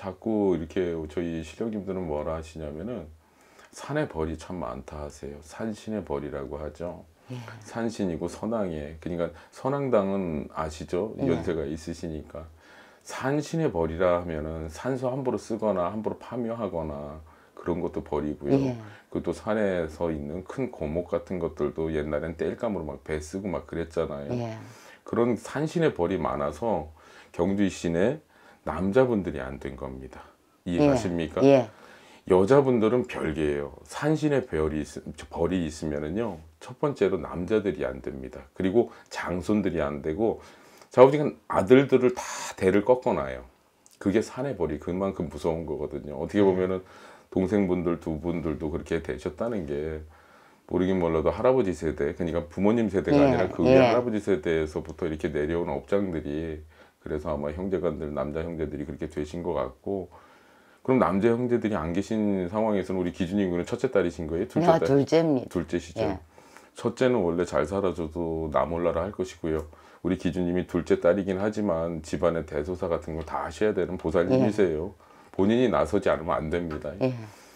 자꾸 이렇게 저희 신령님들은 뭐라 하시냐면은 산의 벌이 참 많다 하세요. 산신의 벌이라고 하죠. 예. 산신이고 선왕에, 그러니까 선왕당은 아시죠? 예. 연세가 있으시니까. 산신의 벌이라 하면은 산소 함부로 쓰거나 함부로 파묘하거나 그런 것도 벌이고요. 예. 그또 산에서 있는 큰 고목 같은 것들도 옛날엔 땔감으로 막 배 쓰고 막 그랬잖아요. 예. 그런 산신의 벌이 많아서 경주이 시내 남자분들이 안 된 겁니다. 이해가십니까? 예. 여자분들은 별개예요. 산신의 벌이 있으면은요, 첫 번째로 남자들이 안 됩니다. 그리고 장손들이 안 되고, 좌우지간 아들들을 다 대를 꺾어놔요. 그게 산의 벌이 그만큼 무서운 거거든요. 어떻게 보면은 동생분들 두 분들도 그렇게 되셨다는 게 모르긴 몰라도 할아버지 세대, 그러니까 부모님 세대가 예. 아니라 그 위에 예. 할아버지 세대에서부터 이렇게 내려오는 업장들이, 그래서 아마 형제간들, 남자 형제들이 그렇게 되신 것 같고, 그럼 남자 형제들이 안 계신 상황에서는 우리 기준이 군은 첫째 딸이신 거예요? 둘째 내가 딸? 둘째입니다. 둘째시죠. 예. 첫째는 원래 잘 살아줘도 나 몰라라 할 것이고요. 우리 기준님이 둘째 딸이긴 하지만 집안의 대소사 같은 걸 다 하셔야 되는 보살님이세요. 본인이 나서지 않으면 안 됩니다. 예.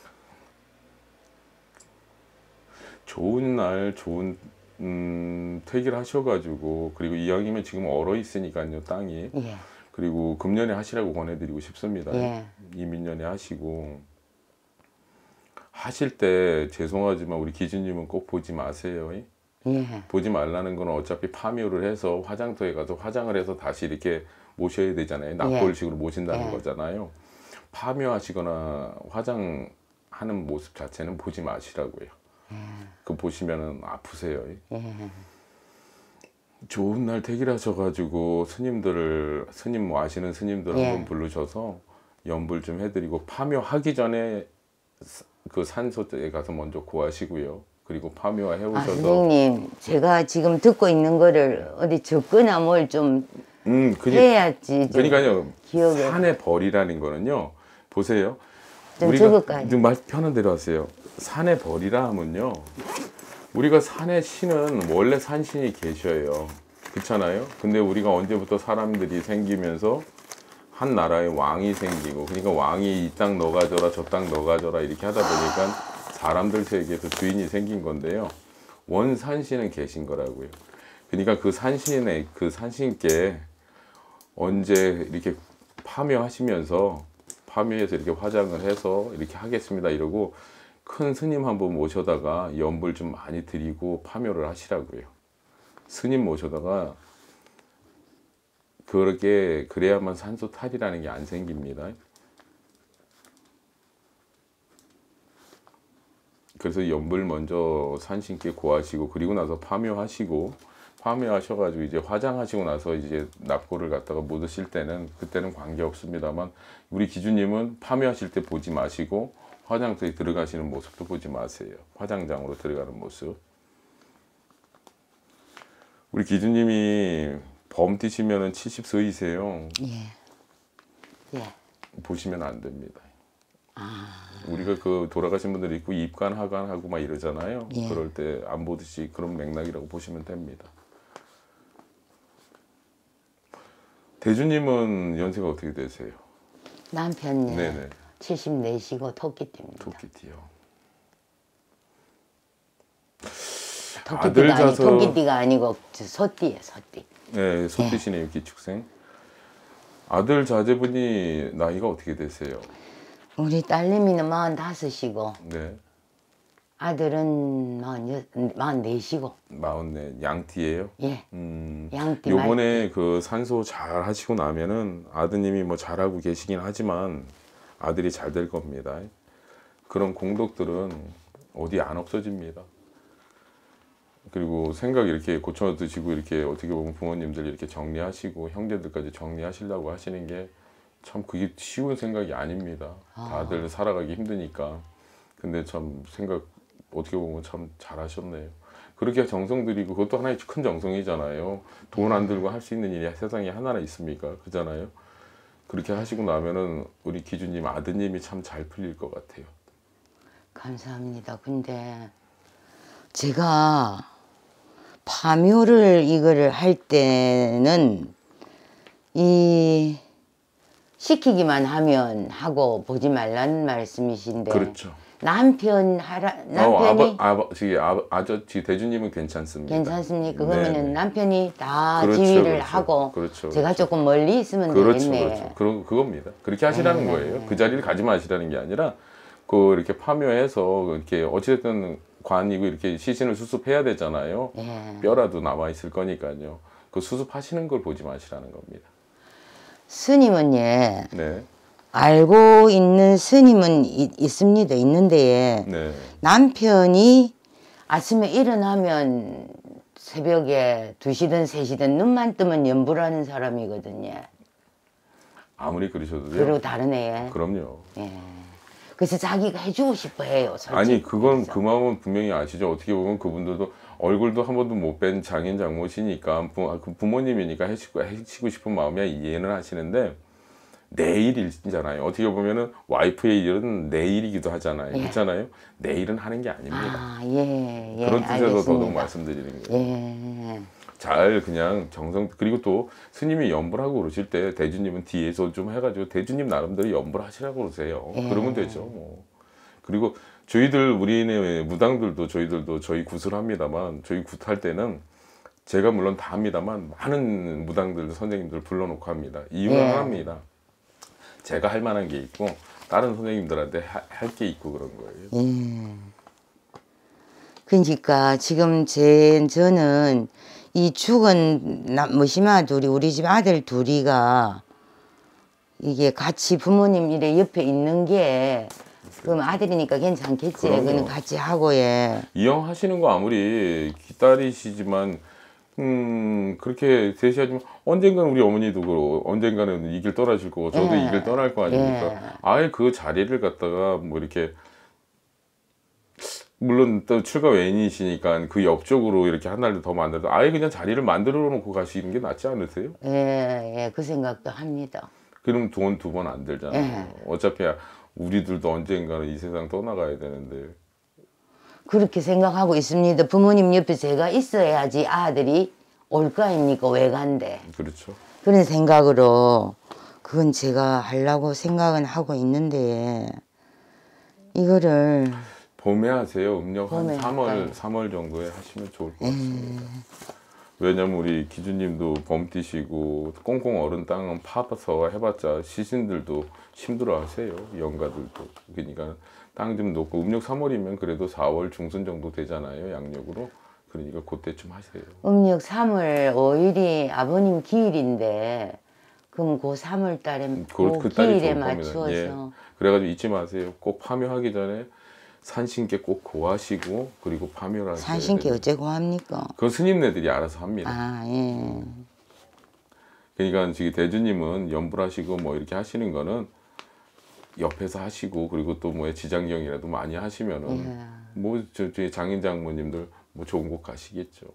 좋은 날 좋은 퇴기를 하셔가지고, 그리고 이왕이면 지금 얼어 있으니까요, 땅이. 예. 그리고 금년에 하시라고 권해드리고 싶습니다. 예. 이민년에 하시고, 하실 때 죄송하지만 우리 기준님은 꼭 보지 마세요. 예. 보지 말라는 건 어차피 파묘를 해서 화장터에 가서 화장을 해서 다시 이렇게 모셔야 되잖아요. 납골식으로 모신다는 예. 거잖아요. 파묘하시거나 화장하는 모습 자체는 보지 마시라고요. 그 보시면은 아프세요. 예. 좋은 날 택일하셔가지고 스님 뭐 아시는 스님들 예. 한번 부르셔서 연불 좀 해드리고, 파묘하기 전에 그 산소에 가서 먼저 구하시고요. 그리고 파묘화 해오셔서. 선생님, 제가 지금 듣고 있는 거를 어디 적거나 뭘 좀 해야지. 그러니까요. 기억에. 산의 벌이라는 거는요. 보세요. 좀 우리가 적을까요? 말 편한 대로 하세요. 산의 벌이라 하면요. 우리가 산의 신은 원래 산신이 계셔요. 그렇잖아요. 근데 우리가 언제부터 사람들이 생기면서 한 나라에 왕이 생기고, 그러니까 왕이 이 땅 너 가져라 저 땅 너 가져라 이렇게 하다 보니까 사람들 세계에서 주인이 생긴 건데요. 원 산신은 계신 거라고요. 그러니까 그 산신께 언제 이렇게 파묘하시면서 파묘해서 이렇게 화장을 해서 이렇게 하겠습니다 이러고 큰 스님 한 분 모셔다가 연불 좀 많이 드리고 파묘를 하시라고요. 스님 모셔다가 그렇게 그래야만 산소 탈이라는 게 안 생깁니다. 그래서 연불 먼저 산신께 고하시고, 그리고 나서 파묘하시고, 파묘하셔가지고 이제 화장하시고 나서 이제 납골을 갖다가 묻으실 때는 그때는 관계 없습니다만, 우리 기준님은 파묘하실 때 보지 마시고 화장터에 들어가시는 모습도 보지 마세요. 화장장으로 들어가는 모습. 우리 기준님이 범띠시면은 70서이세요. 예. 예. 보시면 안 됩니다. 우리가 그 돌아가신 분들이 있고 입간, 하간 하고 막 이러잖아요. 예. 그럴 때 안 보듯이 그런 맥락이라고 보시면 됩니다. 대주님은 연세가 어떻게 되세요? 남편이 네네. 74시고 토끼띠입니다. 토끼띠요. 토끼띠가 아니고 소띠예요, 소띠. 네, 소띠시네요, 기축생. 아들 자제분이 나이가 어떻게 되세요? 우리 딸내미는 45이고 네. 아들은 44시고. 44, 양띠예요? 예. 양띠. 요번에 그 산소 잘 하시고 나면은 아드님이 뭐 잘하고 계시긴 하지만 아들이 잘 될 겁니다. 그런 공덕들은 어디 안 없어집니다. 그리고 생각 이렇게 고쳐 드시고 이렇게 어떻게 보면 부모님들 이렇게 정리하시고 형제들까지 정리하시려고 하시는 게 참 그게 쉬운 생각이 아닙니다. 다들 살아가기 힘드니까. 근데 참 생각 어떻게 보면 참 잘하셨네요. 그렇게 정성 들이고 그것도 하나의 큰 정성이잖아요. 돈 안 들고 할 수 있는 일이 세상에 하나나 있습니까? 그잖아요. 그렇게 하시고 나면은 우리 기준님 아드님이 참 잘 풀릴 것 같아요. 감사합니다. 근데 제가 파묘를 이거를 할 때는 이 시키기만 하면 하고 보지 말라는 말씀이신데. 그렇죠. 남편이 아저씨 대주님은 괜찮습니다. 괜찮습니까? 네네. 그러면은 남편이 다 그렇죠, 지휘를 그렇죠. 하고 그렇죠, 제가 그렇죠. 조금 멀리 있으면 그렇죠, 되겠네. 그렇죠. 그겁니다. 그렇게 하시라는 거예요. 그 자리를 가지 마시라는 게 아니라 그 이렇게 파묘해서 이렇게 어찌됐든 관이고 이렇게 시신을 수습해야 되잖아요. 예. 뼈라도 남아 있을 거니까요. 그 수습하시는 걸 보지 마시라는 겁니다. 스님은 예, 네, 알고 있는 스님은 있습니다. 있는데 네. 남편이 아침에 일어나면 새벽에 2시든 3시든 눈만 뜨면 연불하는 사람이거든요. 아무리 그러셔도요. 그리고 다른 애. 그럼요. 예. 그래서 자기가 해주고 싶어 해요. 솔직히. 아니 그건 그래서. 그 마음은 분명히 아시죠. 어떻게 보면 그분들도 얼굴도 한 번도 못 뵌 장인 장모시니까 부모님이니까 해치고 싶은 마음이야 이해는 하시는데 내일 일이잖아요. 어떻게 보면은 와이프의 일은 내일이기도 하잖아요. 예. 그렇잖아요. 내일은 하는 게 아닙니다. 아, 예, 예. 그런 뜻에서 알겠습니다. 더더욱 말씀드리는 거예요. 예. 잘 그냥 정성 그리고 또 스님이 연불하고 그러실 때 대주님은 뒤에서 좀 해가지고 대주님 나름대로 연불하시라고 그러세요. 예. 그러면 되죠. 뭐. 그리고 저희들 우리네 무당들도 저희들도 저희 굿을 합니다만 저희 굿할 때는 제가 물론 다 합니다만 많은 무당들 선생님들 불러놓고 합니다. 이유는 예. 하나입니다. 제가 할 만한 게 있고 다른 선생님들한테 할 게 있고 그런 거예요. 그러니까 지금 저는 이 죽은 머시마 둘이 우리 집 아들 둘이가 이게 같이 부모님 일에 옆에 있는 게 그럼 아들이니까 괜찮겠지. 그럼요. 그는 같이 하고 예. 이왕하시는 거 아무리 기다리시지만 그렇게 대시하지만 언젠가는 우리 어머니도 그러고 언젠가는 이 길 떠나실 거고 저도 예. 이 길 떠날 거 아닙니까? 예. 아예 그 자리를 갖다가 뭐 이렇게 물론 또 출가 외인이시니까 그 옆쪽으로 이렇게 하나를 더 만들어도 아예 그냥 자리를 만들어 놓고 가시는 게 낫지 않으세요? 예, 그 생각도 합니다. 그럼 돈 2번 안 들잖아요. 예. 어차피 우리들도 언젠가는 이 세상 떠나가야 되는데 그렇게 생각하고 있습니다. 부모님 옆에 제가 있어야지 아들이 올 거 아닙니까? 왜 간대? 그렇죠. 그런 생각으로 그건 제가 하려고 생각은 하고 있는데 이거를 봄에 하세요. 음력 한 봄에 3월 정도에 하시면 좋을 것 같습니다. 왜냐면 우리 기주님도 범 뛰시고 꽁꽁 얼은 땅은 파서 해봤자 시신들도 힘들어 하세요. 영가들도. 그러니까 땅 좀 놓고 음력 3월이면 그래도 4월 중순 정도 되잖아요. 양력으로. 그러니까 그때쯤 하세요. 음력 3월 5일이 아버님 기일인데 그럼 그 3월 달에 그 달이 기일에 좋을 겁니다. 맞추어서 예. 그래가지고 잊지 마세요. 꼭 파묘하기 전에 산신께 꼭 고하시고 그리고 파묘를 하셔야 산신께 돼요. 어째고 합니까? 그건 스님네들이 알아서 합니다. 아, 예. 그러니까 지금 대주님은 연불하시고 뭐 이렇게 하시는 거는 옆에서 하시고 그리고 또 뭐 지장경이라도 많이 하시면은 뭐 저희 장인 장모님들 뭐 좋은 곳 가시겠죠.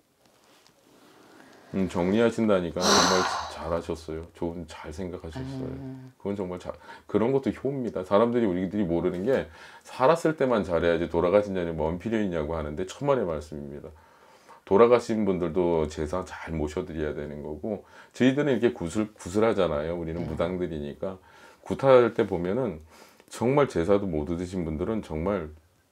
정리하신다니까 정말 잘하셨어요. 잘 생각하셨어요. 그건 정말 그런 것도 효입니다. 사람들이 우리들이 모르는 게 살았을 때만 잘해야지 돌아가신 자는 뭔 필요 있냐고 하는데 천만의 말씀입니다. 돌아가신 분들도 제사 잘 모셔드려야 되는 거고 저희들은 이렇게 굿을 하잖아요. 우리는 무당들이니까 굿할 때 보면은 정말 제사도 못 드신 분들은 정말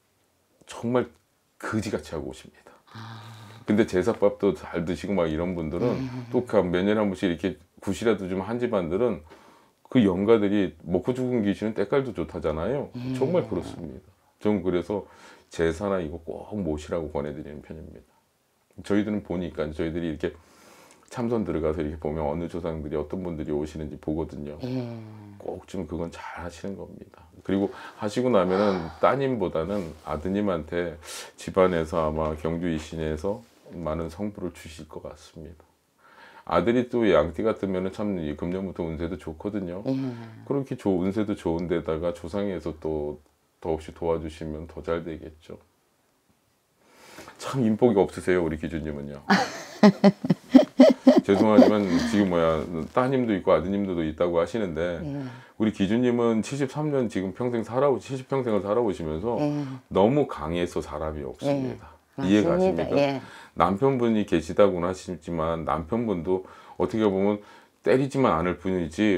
거지같이 하고 오십니다. 근데 제사밥도 잘 드시고 막 이런 분들은 또 몇 년에 한 번씩 이렇게 굿이라도 좀 한 집안들은 그 영가들이 먹고 죽은 귀신은 때깔도 좋다잖아요. 정말 그렇습니다. 전 그래서 제사나 이거 꼭 모시라고 권해드리는 편입니다. 저희들은 보니까 저희들이 이렇게 참선 들어가서 이렇게 보면 어느 조상들이 어떤 분들이 오시는지 보거든요. 꼭 좀 그건 잘 하시는 겁니다. 그리고 하시고 나면은 따님보다는 아드님한테 집안에서 아마 경주이신에서 많은 성부를 주실 것 같습니다. 아들이 또 양띠 같으면은 참 금년부터 운세도 좋거든요. 그렇게 운세도 좋은데다가 조상에서 또 더없이 도와주시면 더 잘 되겠죠. 참 인복이 없으세요, 우리 기주님은요. 죄송하지만 지금 따님도 있고 아드님도 있다고 하시는데 우리 기주님은 73년 지금 평생 70평생을 살아오시면서 너무 강해서 사람이 없습니다. 이해가 가십니까? 예. 남편분이 계시다고는 하시지만 남편분도 어떻게 보면 때리지만 않을 뿐이지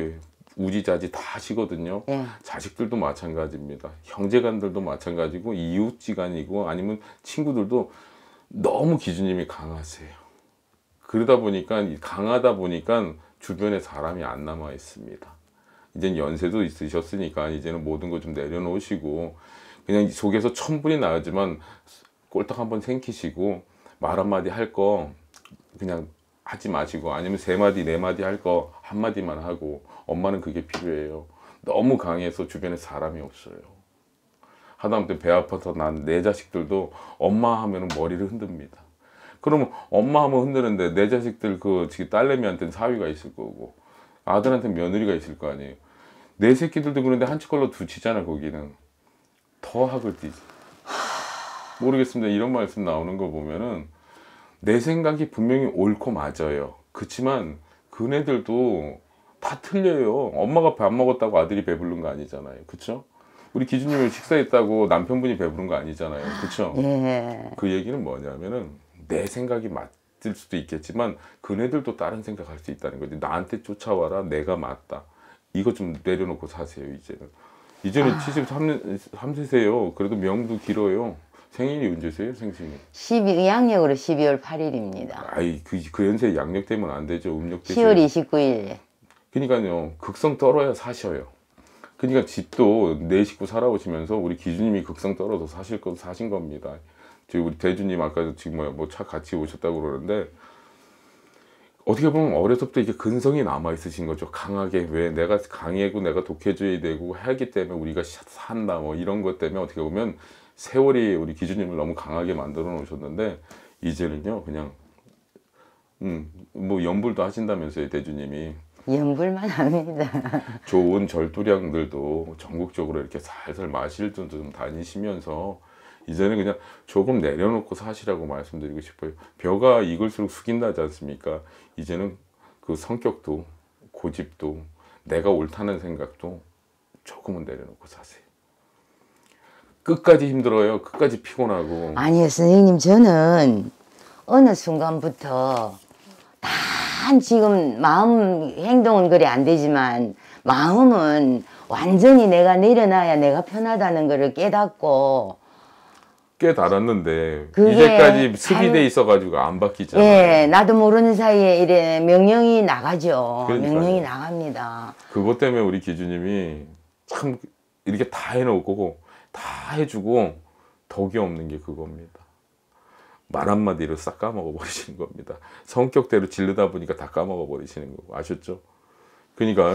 우지자지 다 하시거든요. 예. 자식들도 마찬가지입니다. 형제간들도 마찬가지고 이웃지간이고 아니면 친구들도 너무 기준님이 강하세요. 그러다 보니까 강하다 보니까 주변에 사람이 안 남아 있습니다. 이젠 연세도 있으셨으니까 이제는 모든 거 좀 내려놓으시고 그냥 속에서 천불이 나지만 꼴딱 한번 생기시고 말 한마디 할 거 그냥 하지 마시고 아니면 3마디 4마디 할 거 1마디만 하고 엄마는 그게 필요해요. 너무 강해서 주변에 사람이 없어요. 하다못해 배 아파서 난 내 자식들도 엄마 하면 머리를 흔듭니다. 그러면 엄마 하면 흔드는데 내 자식들 그 딸내미한테는 사위가 있을 거고 아들한테는 며느리가 있을 거 아니에요. 내 새끼들도 그런데 한치 걸로 두치잖아. 거기는 더 학을 띠지. 모르겠습니다. 이런 말씀 나오는 거 보면은 내 생각이 분명히 옳고 맞아요. 그렇지만 그네들도 다 틀려요. 엄마가 밥 먹었다고 아들이 배부른 거 아니잖아요. 그렇죠? 우리 기준님이 식사했다고 남편분이 배부른 거 아니잖아요. 그렇죠? 예. 그 얘기는 뭐냐면은 내 생각이 맞을 수도 있겠지만 그네들도 다른 생각할 수 있다는 거지. 나한테 쫓아와라. 내가 맞다. 이거 좀 내려놓고 사세요. 이제는 73세세요. 그래도 명도 길어요. 생일이 언제세요? 생신이? 12양력으로 12월 8일입니다. 아이 그 연세에 양력되면 안 되죠. 음력되죠. 10월 29일. 그러니까요. 극성 떨어야 사셔요. 그러니까 집도 내 식구 살아오시면서 우리 기준님이 극성 떨어서 사신 겁니다. 지금 우리 대주님 아까 지금 뭐 차 같이 오셨다고 그러는데 어떻게 보면 어려서부터 이게 근성이 남아 있으신 거죠. 강하게 왜 내가 강하고 내가 독해져야 되고 하기 때문에 우리가 산다 뭐 이런 것 때문에 어떻게 보면 세월이 우리 기준님을 너무 강하게 만들어 놓으셨는데 이제는요 그냥 뭐 연불도 하신다면서요 대주님이. 연불만 합니다. 좋은 절도량들도 전국적으로 이렇게 살살 마실 좀 다니시면서 이제는 그냥 조금 내려놓고 사시라고 말씀드리고 싶어요. 벼가 익을수록 숙인다지 않습니까? 이제는 그 성격도 고집도 내가 옳다는 생각도 조금은 내려놓고 사세요. 끝까지 힘들어요. 끝까지 피곤하고. 아니요, 선생님, 저는 어느 순간부터 단 지금 마음 행동은 그래 안 되지만 마음은 완전히 내가 내려놔야 내가 편하다는 것을 깨닫고 깨달았는데 그게 이제까지 습이돼 있어가지고 안 바뀌잖아요. 예, 나도 모르는 사이에 이래 명령이 나가죠. 그러니까요. 명령이 나갑니다. 그것 때문에 우리 기주님이 참 이렇게 다 해놓고 다 해주고 덕이 없는 게 그겁니다. 말 한마디로 싹 까먹어 버리시는 겁니다. 성격대로 질르다 보니까 다 까먹어 버리시는 거고 아셨죠? 그러니까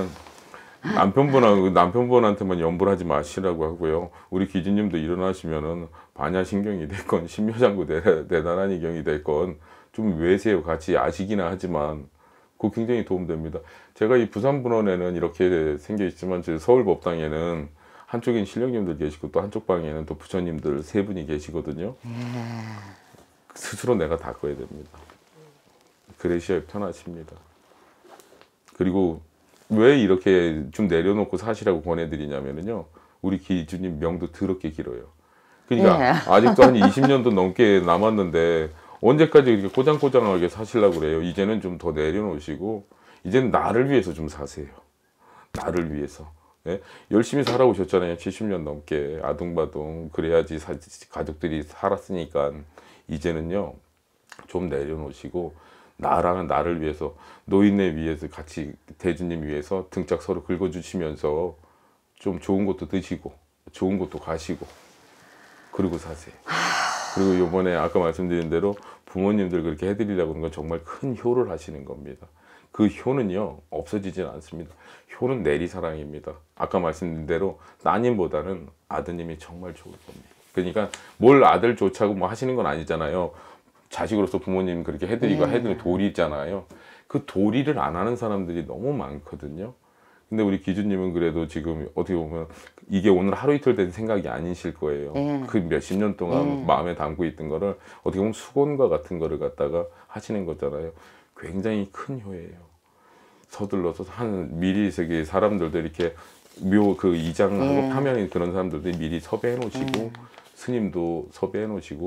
남편분한테만 연불하지 마시라고 하고요. 우리 기주님도 일어나시면은 반야신경이 됐건 신묘장구 대단한 이경이 됐건 좀 외세요. 같이 아시기나 하지만 그거 굉장히 도움됩니다. 제가 이 부산분원에는 이렇게 생겨 있지만 저 서울법당에는 한쪽엔 신령님들 계시고 또 한쪽 방에는 또 부처님들 3분이 계시거든요. 스스로 내가 닦아야 됩니다. 그러셔야 편하십니다. 그리고 왜 이렇게 좀 내려놓고 사시라고 권해드리냐면요. 우리 기주님 명도 더럽게 길어요. 그러니까 아직도 한 20년도 넘게 남았는데 언제까지 이렇게 꼬장꼬장하게 사시려고 그래요. 이제는 좀 더 내려놓으시고 이제는 나를 위해서 좀 사세요. 나를 위해서. 네? 열심히 살아오셨잖아요. 70년 넘게 아둥바둥 그래야지 가족들이 살았으니까 이제는요 좀 내려놓으시고 나라는 나를 위해서 노인네 위해서 같이 대주님 위해서 등짝 서로 긁어주시면서 좀 좋은 것도 드시고 좋은 것도 가시고 그리고 사세요. 그리고 요번에 아까 말씀드린 대로 부모님들 그렇게 해드리려고 하는 건 정말 큰 효를 하시는 겁니다. 그 효는요 없어지진 않습니다. 효는 내리사랑입니다. 아까 말씀드린 대로 따님보다는 아드님이 정말 좋을 겁니다. 그러니까 뭘 아들 좋자고 뭐 하시는 건 아니잖아요. 자식으로서 부모님 그렇게 해드리고 해드리는 도리 있잖아요. 그 도리를 안 하는 사람들이 너무 많거든요. 근데 우리 기주님은 그래도 지금 어떻게 보면 이게 오늘 하루 이틀 된 생각이 아니실 거예요. 그 몇십 년 동안 마음에 담고 있던 거를 어떻게 보면 수건과 같은 거를 갖다가 하시는 거잖아요. 굉장히 큰 효예요. 서둘러서 미리 저기 사람들도 이렇게 그 이장하고 파면이 그런 사람들도 미리 섭외해 놓으시고 스님도 섭외해 놓으시고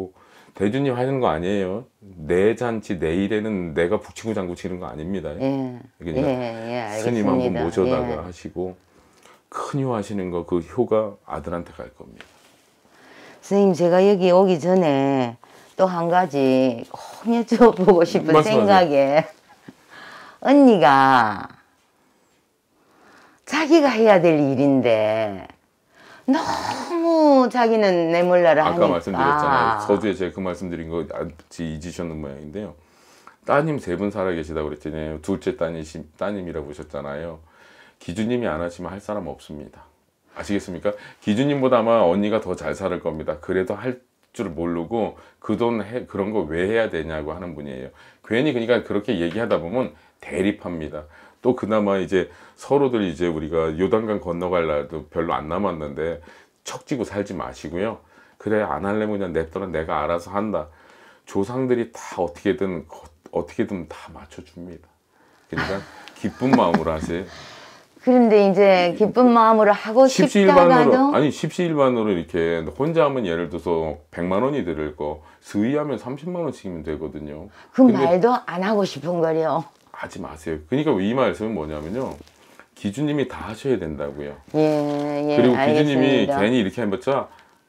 대주님 하는 거 아니에요. 내 잔치 내일에는 내가 북치고 장구 치는 거 아닙니다. 예. 그러니까 알겠습니다. 스님 한번 모셔다가 예. 하시고 큰 효 하시는 거 그 효가 아들한테 갈 겁니다. 선생님, 제가 여기 오기 전에 또 한 가지 꼭 여쭤보고 싶은 말씀하세요. 생각에 언니가 자기가 해야 될 일인데 너무 자기는 내 몰라라 아까 하니까. 말씀드렸잖아요. 서두에 제가 그 말씀드린 거 아직 잊으셨는 모양인데요. 따님 3분 살아 계시다고 그랬잖아요. 둘째 따님이라고 하셨잖아요. 기주님이 안 하시면 할 사람 없습니다. 아시겠습니까? 기주님보다 아마 언니가 더 잘 살 겁니다. 그래도 할 줄 모르고 그 돈 그런 거 왜 해야 되냐고 하는 분이에요. 괜히 그러니까 그렇게 얘기하다 보면 대립합니다. 또 그나마 이제 서로들 이제 우리가 요단강 건너갈 날도 별로 안 남았는데 척지고 살지 마시고요. 그래 안 하려면 그냥 냅둬라 내가 알아서 한다. 조상들이 다 어떻게든 다 맞춰줍니다. 그러니까 기쁜 마음으로 하세요. 그런데 이제 기쁜 마음으로 하고 싶다가도 아니 십시일반으로 이렇게 혼자 하면 예를 들어서 100만 원이 들을 거 스의하면 30만 원씩이면 되거든요. 그 근데 말도 안 하고 싶은 거요. 하지 마세요. 그러니까 이 말씀은 뭐냐면요. 기주님이 다 하셔야 된다고요. 예, 예, 그리고 기주님이 알겠습니다. 괜히 이렇게 해봤자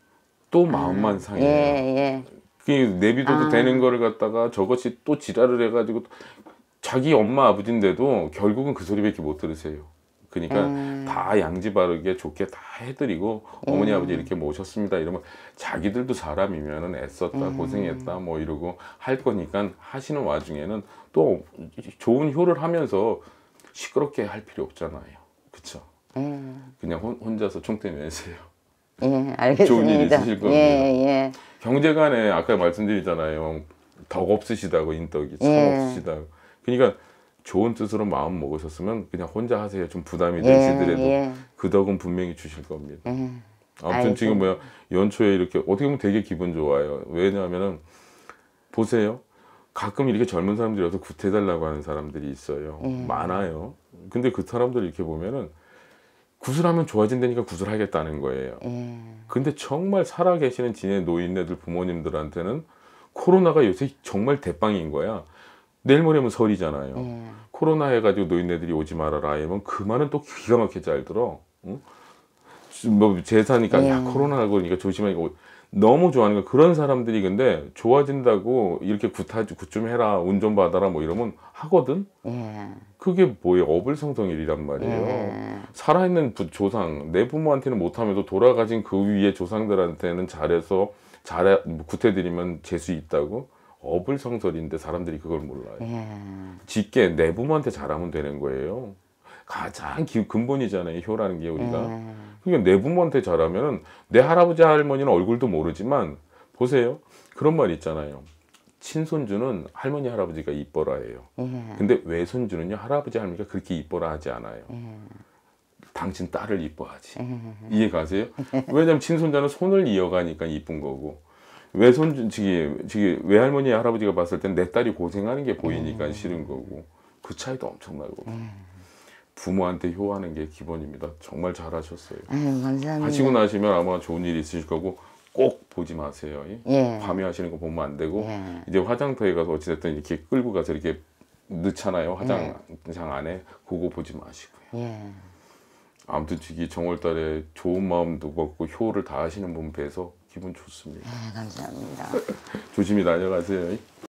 또 마음만 상해요. 예, 예. 그 내비둬도 되는 거를 갖다가 저것이 또 지랄을 해가지고 자기 엄마 아버지인데도 결국은 그 소리밖에 못 들으세요. 그러니까 다 양지 바르게 좋게 다 해드리고 어머니 아버지 이렇게 모셨습니다 이러면 자기들도 사람이면은 애썼다 고생했다 뭐 이러고 할 거니까 하시는 와중에는 또 좋은 효를 하면서 시끄럽게 할 필요 없잖아요. 그쵸? 그냥 혼자서 총대 내세요. 예, 알겠습니다. 좋은 일 있으실 겁니다. 예, 예. 형제간에 아까 말씀드리잖아요. 덕 없으시다고 인덕이 참 예. 없으시다고. 그러니까 좋은 뜻으로 마음 먹으셨으면 그냥 혼자 하세요. 좀 부담이 예, 되시더라도 예. 그 덕은 분명히 주실 겁니다. 예. 아무튼 지금 뭐야 연초에 이렇게 어떻게 보면 되게 기분 좋아요. 왜냐하면은 보세요. 가끔 이렇게 젊은 사람들이 와서 굿해달라고 하는 사람들이 있어요. 많아요. 근데 그 사람들 이렇게 보면은 구슬하면 좋아진다니까 구슬하겠다는 거예요. 근데 정말 살아 계시는 진의 노인네들 부모님들한테는 코로나가 요새 정말 대빵인 거야. 내일 모레면 설이잖아요. 코로나 해가지고 노인네들이 오지 말아라 하면 그 말은 또 기가 막히게 잘 들어. 응? 뭐 제사니까 야 코로나가 그러니까 조심하고 너무 좋아하는 거 그런 사람들이 근데 좋아진다고 이렇게 굿 좀 해라 운전 받아라 뭐 이러면 하거든. 그게 뭐예요? 어불성성일이란 말이에요. 살아있는 조상 내 부모한테는 못하면도 돌아가신 그 위에 조상들한테는 잘해서 굿해드리면 재수 있다고. 어불성설인데 사람들이 그걸 몰라요. 짙게 내 부모한테 잘하면 되는 거예요. 가장 근본이잖아요. 효라는 게 우리가. 그러니까 내 부모한테 잘하면 내 할아버지 할머니는 얼굴도 모르지만 보세요. 그런 말 있잖아요. 친손주는 할머니 할아버지가 이뻐라 해요. 근데 외손주는요 할아버지 할머니가 그렇게 이뻐라 하지 않아요. 당신 딸을 이뻐하지. 이해 가세요? 왜냐면 친손자는 손을 이어가니까 이쁜 거고 외할머니 할아버지가 봤을 땐 내 딸이 고생하는 게 보이니까 싫은 거고 그 차이도 엄청나고 부모한테 효하는 게 기본입니다. 정말 잘하셨어요. 감사합니다. 하시고 나시면 아마 좋은 일이 있으실 거고 꼭 보지 마세요. 밤에 하시는 거 보면 안 되고 이제 화장터에 가서 어찌됐든 이렇게 끌고 가서 이렇게 넣잖아요. 화장장 안에 그거 보지 마시고요. 아무튼 이 정월달에 좋은 마음도 먹고 효를 다 하시는 분 뵈서 기분 좋습니다. 감사합니다. 조심히 다녀가세요.